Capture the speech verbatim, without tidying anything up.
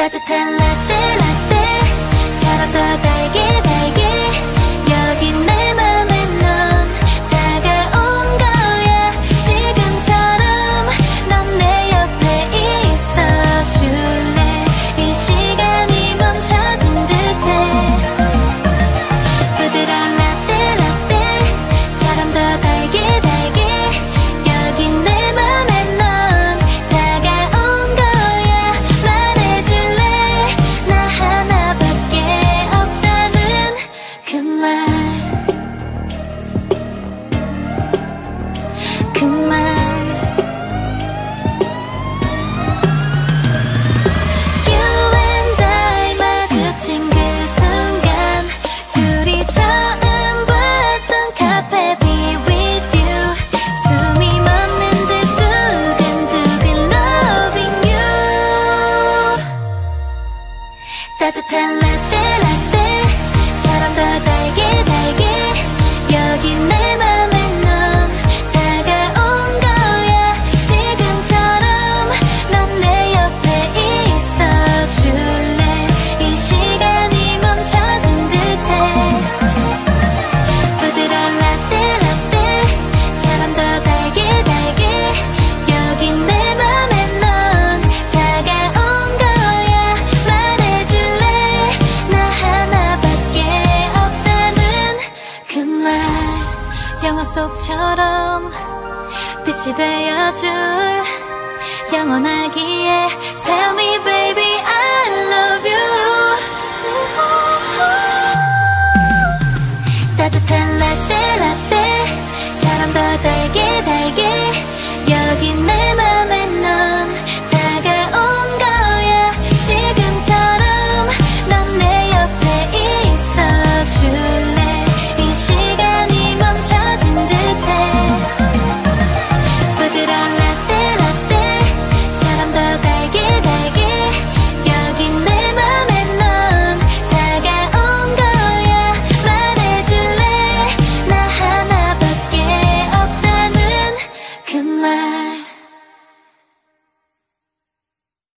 따뜻한 라떼 라떼처럼 더 달게 달게 여기 내 맘에 넌 다가온 거야. 지금처럼 넌 내 옆에 있어줄래. 이 시간이 멈춰진 듯해. 부드러운 라떼 라떼처럼 더 달게 달게 여기 내 맘에 넌 다가온 거야. 말해줄래. 나 하나밖에 없다는 그 말, 그 말. You and I 마주친 그 순간 둘이 처음 봤던 카페 Be with you. 숨이 멎는 듯 두근두근 loving you. 따뜻한 라떼 라떼처럼 더 달게 달게 여기 내 맘에 넌 다가온 거야. 지금처럼 넌 내 옆에 있어줄래. 이 시간이 멈춰진 듯해. 부드러운 라떼 라떼처럼 더 달게 달게 여기 내 맘에 넌 다가온 거야. 말해줄래. 나 하나밖에 없다는 그 말. 영화 속처럼 빛이 되어줄 영원하기에